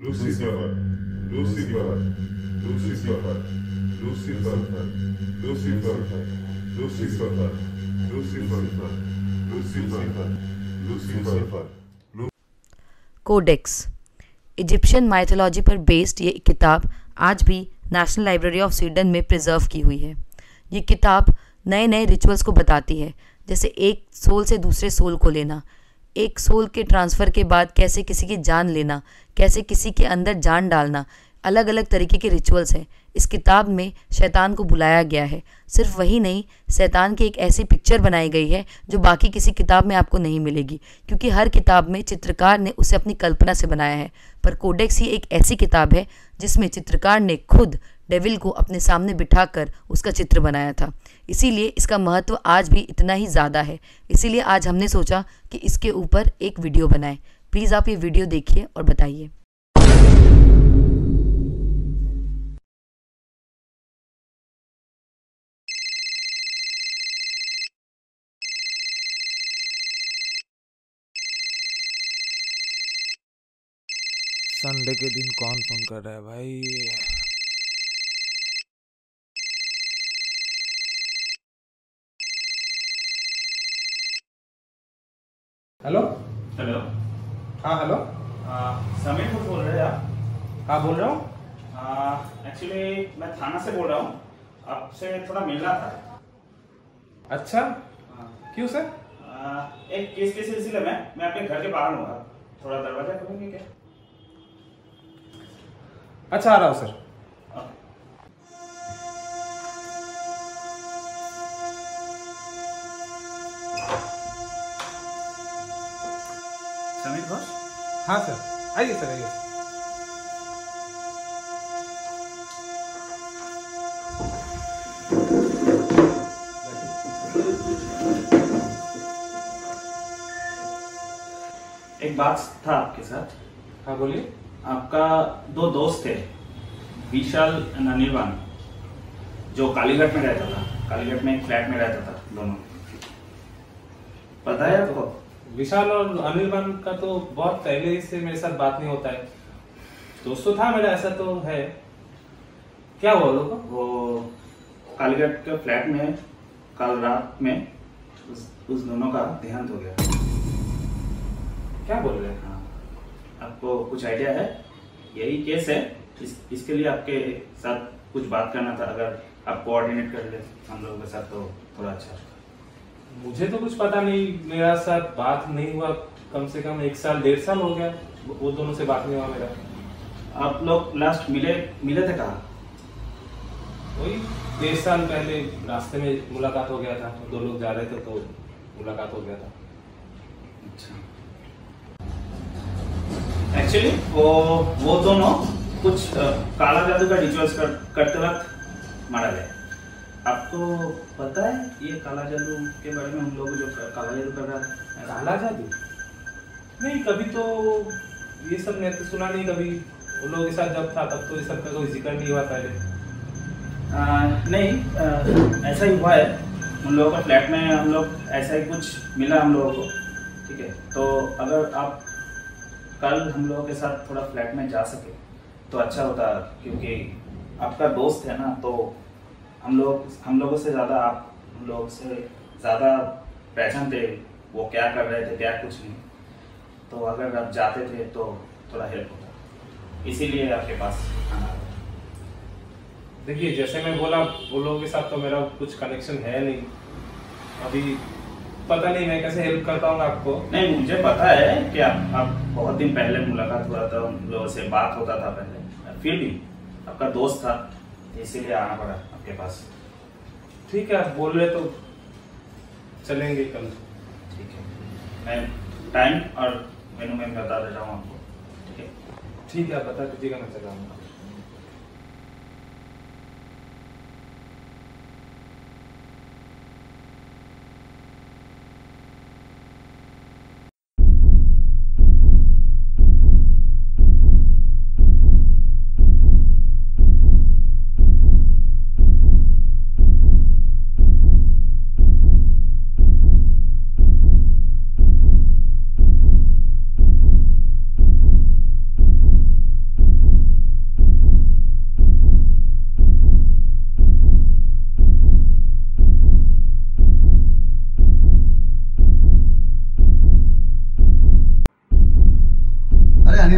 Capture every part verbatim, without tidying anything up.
Lucifer, Lucifer, Lucifer, Lucifer, Lucifer, Lucifer, Lucifer, Lucifer, Lucifer. Codex Egyptian mythology पर based ये किताब आज भी नेशनल लाइब्रेरी ऑफ स्वीडन में प्रिजर्व की हुई है। ये किताब नए नए रिचुअल्स को बताती है, जैसे एक सोल से दूसरे सोल को लेना, एक सोल के ट्रांसफ़र के बाद कैसे किसी की जान लेना, कैसे किसी के अंदर जान डालना, अलग अलग तरीके के रिचुअल्स हैं। इस किताब में शैतान को बुलाया गया है। सिर्फ वही नहीं, शैतान की एक ऐसी पिक्चर बनाई गई है जो बाकी किसी किताब में आपको नहीं मिलेगी, क्योंकि हर किताब में चित्रकार ने उसे अपनी कल्पना से बनाया है। पर कोडेक्स ही एक ऐसी किताब है जिसमें चित्रकार ने खुद डेविल को अपने सामने बिठाकर उसका चित्र बनाया था। इसीलिए इसका महत्व आज भी इतना ही ज़्यादा है। इसीलिए आज हमने सोचा कि इसके ऊपर एक वीडियो बनाएं। प्लीज़ आप ये वीडियो देखिए और बताइए। संडे के दिन कौन फोन कर रहा है भाई? Hello hello. हाँ हेलो समीर कुछ बोल रहे हैं आप? हाँ बोल रहा हूँ। एक्चुअली मैं थाना से बोल रहा हूँ, आपसे थोड़ा मिलना था। अच्छा हाँ। क्यों सर? आ, एक केस के सिलसिले में मैं अपने घर के बाहर हूँ, आप थोड़ा दरवाजा खोलेंगे क्या? अच्छा आ रहा हूँ सर। समीर घोष? हाँ सर आइए सर आइए। एक बात था आपके साथ। हाँ बोलिए। आपका दो दोस्त थे, विशाल और अनिर्बान, जो कालीघाट में रहता था। कालीघाट में एक फ्लैट में रहता था दोनों, पता है आपको? विशाल और अनिर्बान का तो बहुत पहले से मेरे साथ बात नहीं होता है। दोस्त तो था मेरा, ऐसा तो है। क्या हुआ लोगों को? वो कालीघाट के फ्लैट में कल रात में उस, उस दोनों का देहांत हो गया। क्या बोल रहे हैं? हाँ, आपको कुछ आइडिया है? यही केस है। इस, इसके लिए आपके साथ कुछ बात करना था। अगर आप कोऑर्डिनेट कर ले हम लोगों के साथ तो थोड़ा अच्छा। मुझे तो कुछ पता नहीं, मेरा साथ बात नहीं हुआ कम से कम एक साल डेढ़ साल हो गया। वो दोनों से बात नहीं हुआ मेरा। आप लोग लास्ट मिले मिले थे कहाँ? वही डेढ़ साल पहले रास्ते में मुलाकात हो गया था। दो लोग जा रहे थे तो मुलाकात हो गया था। अच्छा। एक्चुअली वो वो दोनों कुछ अ, काला जादू का रिचुअल्स कर, करते वक्त मारा गया। आपको पता है ये काला जादू के बारे में? हम लोग जो काला जादू कर रहा था। काला जादू? नहीं, कभी तो ये सब मैंने तो सुना नहीं। कभी उन लोगों के साथ जब था तब तो ये सब का कोई जिक्र नहीं हुआ पहले। आ, नहीं आ, ऐसा ही हुआ है। उन लोगों का फ्लैट में हम लोग ऐसा ही कुछ मिला हम लोगों को। ठीक है, तो अगर आप कल हम लोगों के साथ थोड़ा फ्लैट में जा सके तो अच्छा होता, क्योंकि आपका दोस्त है ना, तो हम लोग हम लोगों से ज़्यादा आप हम लोग से ज़्यादा पहचानते वो क्या कर रहे थे, क्या कुछ नहीं। तो अगर आप जाते थे तो थोड़ा हेल्प होता, इसीलिए आपके पास आना। देखिए जैसे मैं बोला, उन लोगों के साथ तो मेरा कुछ कनेक्शन है नहीं। अभी पता नहीं मैं कैसे हेल्प कर पाऊंगा आपको। नहीं, मुझे पता है कि आप, आप बहुत दिन पहले मुलाकात हुआ था, उन लोगों से बात होता था पहले, फिर भी आपका दोस्त था, इसीलिए आना पड़ा आपके पास। ठीक है, आप बोल रहे तो चलेंगे कल। ठीक है, मैं टाइम और मेनू में बता दे रहा हूँ आपको। ठीक है ठीक है, आप बता दीजिएगा, मैं चला आऊँगा।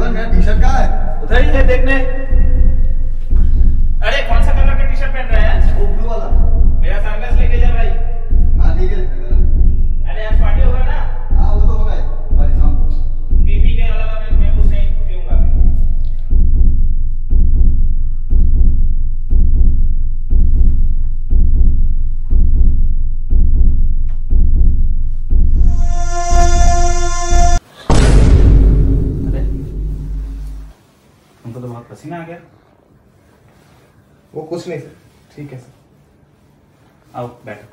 ड्राइवर मेरा टी शर्ट कहाँ है? उधर ही है देखने। अरे कौन सा कलर का टी शर्ट पहन रहा है? वो ब्लू वाला। मेरा सनग्लास लेके जा भाई। हाँ ठीक है। अरे आज पार्टी होगा ना? हाँ वो तो होगा ही, आज शाम को। पीपी के अलावा मैं मैं कुछ नहीं पीऊंगा। अरे हमको तो बहुत पसीना आ गया। वो कुछ नहीं सर, ठीक है सर। आओ बैठो।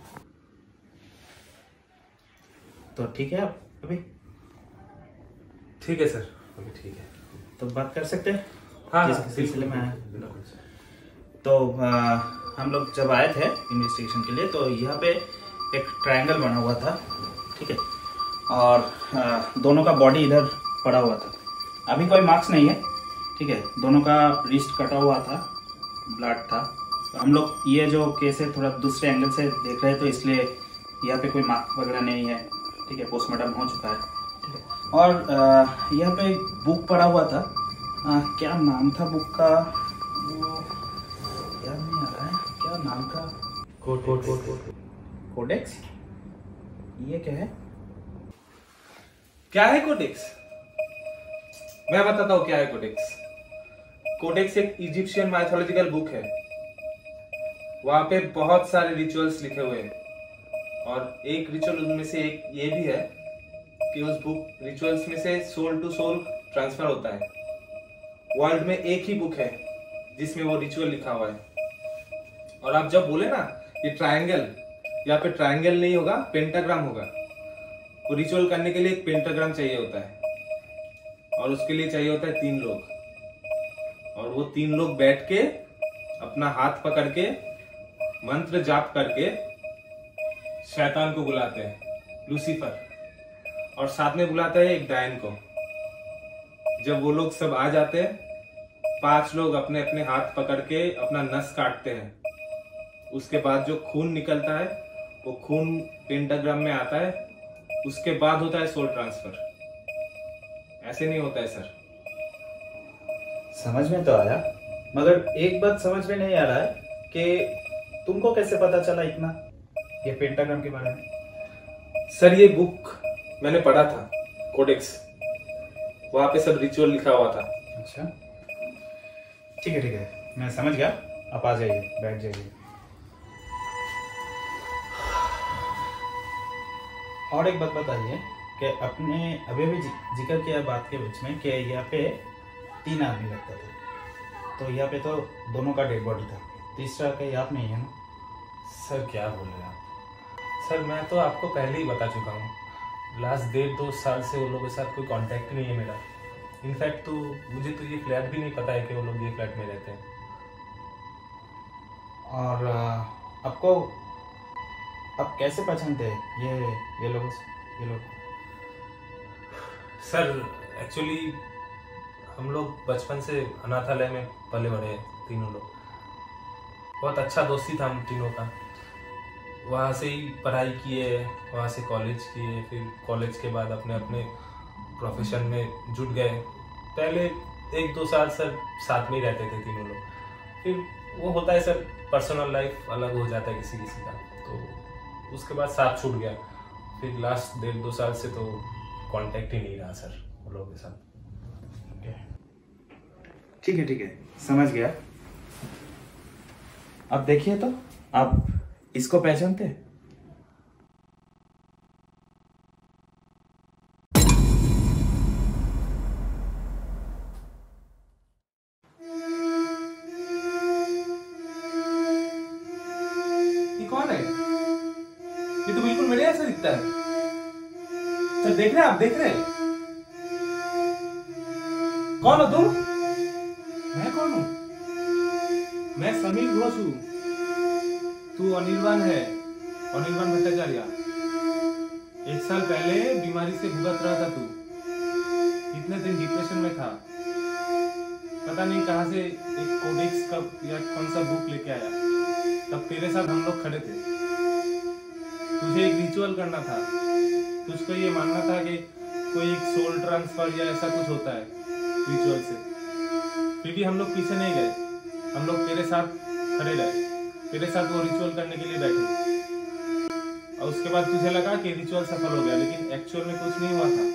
तो ठीक है आप अभी? ठीक है सर, अभी ठीक है। तो बात कर सकते हैं? हाँ जिस हाँ, सिलसिले में आए। बिल्कुल सर। तो आ, हम लोग जब आए थे इन्वेस्टिगेशन के लिए तो यहाँ पे एक ट्रायंगल बना हुआ था, ठीक है, और आ, दोनों का बॉडी इधर पड़ा हुआ था। अभी कोई मार्क्स नहीं है, ठीक है, दोनों का रिस्ट कटा हुआ था, ब्लड था। तो हम लोग ये जो केस है थोड़ा दूसरे एंगल से देख रहे हैं, तो इसलिए यहाँ पे कोई मार्क वगैरह नहीं है, ठीक है, पोस्टमार्टम हो चुका है, ठीक है। और आ, यहाँ पे बुक पड़ा हुआ था, आ, क्या नाम था बुक का, वो याद नहीं आ रहा है, क्या नाम का? Code code code code codex? ये क्या है? क्या है कोडेक्स? मैं बताता हूँ क्या है कोडेक्स। कोडेक्स एक इजिप्शियन माइथोलॉजिकल बुक है। वहां पे बहुत सारे रिचुअल्स लिखे हुए हैं और एक रिचुअल उनमें से एक ये भी है कि उस बुक रिचुअल्स में से सोल टू सोल ट्रांसफर होता है। वर्ल्ड में एक ही बुक है जिसमें वो रिचुअल लिखा हुआ है। और आप जब बोले ना ये ट्रायंगल, यहाँ पे ट्रायंगल नहीं होगा, पेंटाग्राम होगा। वो रिचुअल करने के लिए एक पेंटाग्राम चाहिए होता है और उसके लिए चाहिए होता है तीन लोग। और वो तीन लोग बैठ के अपना हाथ पकड़ के मंत्र जाप करके शैतान को बुलाते हैं, लूसीफर, और साथ में बुलाते हैं एक डायन को। जब वो लोग सब आ जाते हैं, पांच लोग अपने अपने हाथ पकड़ के अपना नस काटते हैं। उसके बाद जो खून निकलता है वो खून पेंटाग्राम में आता है। उसके बाद होता है सोल ट्रांसफर। ऐसे नहीं होता है सर। समझ में तो आया, मगर एक बात समझ में नहीं आ रहा है कि तुमको कैसे पता चला इतना ये पेंटाग्राम के बारे में? सर ये बुक मैंने पढ़ा था, कोडेक्स, वहां पे सब रिचुअल लिखा हुआ था। अच्छा ठीक है ठीक है, मैं समझ गया। आप आ जाइए, बैठ जाइए। और एक बात बताइए कि अपने अभी अभी जिक्र किया बात के बीच में कि यहाँ पे तीन आदमी लगता था, तो यहाँ पे तो दोनों का डेड बॉडी था, तीसरा का याद नहीं है ना? सर क्या बोल रहे हैं आप? सर मैं तो आपको पहले ही बता चुका हूँ, लास्ट डेढ़ दो साल से वो लोगों के साथ कोई कांटेक्ट नहीं है मेरा। इनफैक्ट तो मुझे तो ये फ्लैट भी नहीं पता है कि वो लोग ये फ्लैट में रहते हैं। और आपको आप कैसे पहचानते हैं ये ये लोग ये लोग? सर एक्चुअली हम लोग बचपन से अनाथालय में पले बड़े हैं तीनों लोग। बहुत अच्छा दोस्ती था हम तीनों का। वहाँ से ही पढ़ाई किए, वहाँ से कॉलेज किए, फिर कॉलेज के बाद अपने अपने प्रोफेशन में जुट गए। पहले एक दो साल सर साथ में ही रहते थे तीनों लोग, फिर वो होता है सर पर्सनल लाइफ अलग हो जाता है किसी किसी का, तो उसके बाद साथ छूट गया। फिर लास्ट डेढ़ दो साल से तो कांटेक्ट ही नहीं रहा सर वो लोगों के साथ। ठीक है ठीक है, समझ गया। अब देखिए तो आप इसको पहचानते हैं? ये कौन है? ये तो बिल्कुल मेरे जैसा दिखता है। सर देख रहे हैं आप, देख रहे हैं? कौन हो तुम? मैं कौन हूँ? मैं समीर घोष हूँ। तू अनिर्वाण है, अनिर्वाण भट्टाचार्य। एक साल पहले बीमारी से भुगत रहा था तू। इतने दिन डिप्रेशन में था। पता नहीं कहाँ से एक कोडेक्स का या कौन सा बुक लेके आया। तब तेरे साथ हम लोग खड़े थे। तुझे एक रिचुअल करना था। तुझको ये मानना था कि कोई एक सोल ट्रांसफर या ऐसा कुछ होता है। रिचुअल से, फिर भी हम लोग पीछे नहीं गए, हम लोग तेरे साथ खड़े रहे, तेरे साथ वो रिचुअल करने के लिए बैठे। और उसके बाद तुझे लगा कि रिचुअल सफल हो गया, लेकिन एक्चुअल में कुछ नहीं हुआ था।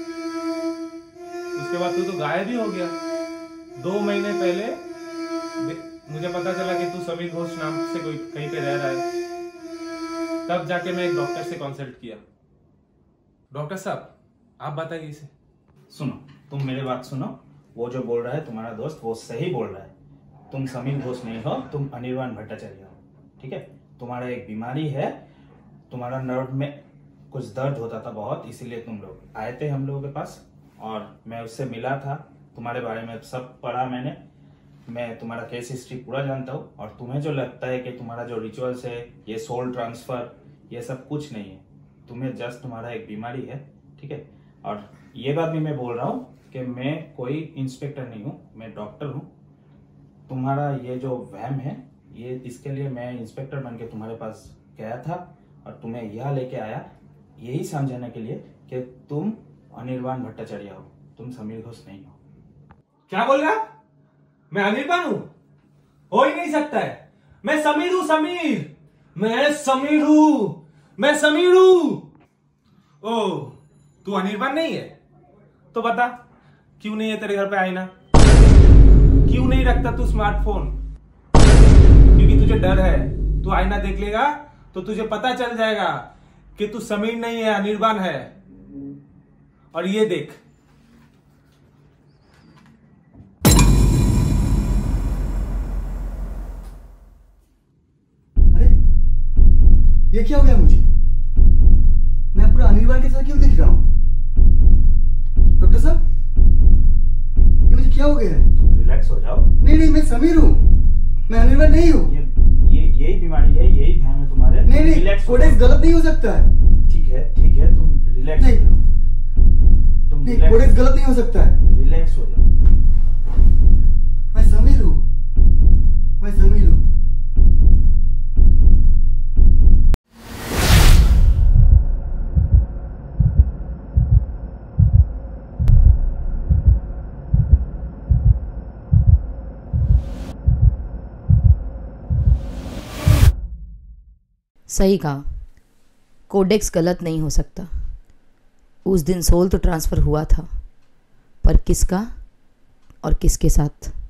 उसके बाद तू तो गायब ही हो गया। दो महीने पहले मुझे पता चला कि तू समीर घोष नाम से कोई कहीं पे रह रहा है। तब जाके मैं एक डॉक्टर से कंसल्ट किया। डॉक्टर साहब, आप बताइए इसे। सुनो, तुम मेरे बात सुनो। वो जो बोल रहा है तुम्हारा दोस्त, वो सही बोल रहा है। तुम समीर घोष नहीं हो, तुम अनिर्वाण भट्टाचार्य हो, ठीक है। तुम्हारा एक बीमारी है, तुम्हारा नर्व में कुछ दर्द होता था बहुत, इसीलिए तुम लोग आए थे हम लोगों के पास। और मैं उससे मिला था, तुम्हारे बारे में सब पढ़ा मैंने। मैं तुम्हारा केस हिस्ट्री पूरा जानता हूँ। और तुम्हें जो लगता है कि तुम्हारा जो रिचुअल्स है, ये सोल ट्रांसफर, ये सब कुछ नहीं है। तुम्हें जस्ट तुम्हारा एक बीमारी है, ठीक है। और ये बात भी मैं बोल रहा हूँ कि मैं कोई इंस्पेक्टर नहीं हूँ, मैं डॉक्टर हूँ। तुम्हारा ये जो वहम है, ये इसके लिए मैं इंस्पेक्टर बन के तुम्हारे पास गया था और तुम्हें यहाँ लेके आया, यही समझाने के लिए कि तुम अनिर्वाण भट्टाचार्य हो, तुम समीर घोष नहीं हो। क्या बोल रहा? मैं अनिर्वाण हूं? हो ही नहीं सकता है। मैं समीर हूं, समीर। मैं समीर हूं, मैं समीर हूं। ओ, तू अनिर्वाण नहीं है? तो बता, क्यों नहीं है तेरे घर पे आईना? क्यों नहीं रखता तू स्मार्टफोन? क्योंकि तुझे डर है, तू आईना देख लेगा तो तुझे पता चल जाएगा कि तू समीर नहीं है, अनिर्वाण है। और ये देख, अरे ये क्या हो गया मुझे? मैं पूरा अनिर्वाण के साथ क्यों दिख रहा हूँ? डॉक्टर साहब, ये मुझे क्या हो गया है? तुम रिलैक्स हो जाओ। नहीं नहीं, मैं समीर हूँ, मैं अनिर्वाण नहीं हूँ। ये ये यही बीमारी है, यही भ्रम है तुम्हारे। नहीं नहीं, रिलैक्स कोडेक्स गलत नहीं हो सकता है। ठीक है, ठीक है, तुम रिलैक्स हो नहीं। जाओ। तुम नहीं, रिलैक्स कोडेक्स गलत नहीं हो सकता है। रिलैक्स हो जाओ। मैं समीर हूँ, मैं समीर हूँ। सही कहा, कोडेक्स गलत नहीं हो सकता। उस दिन सोल तो ट्रांसफ़र हुआ था, पर किसका और किसके साथ?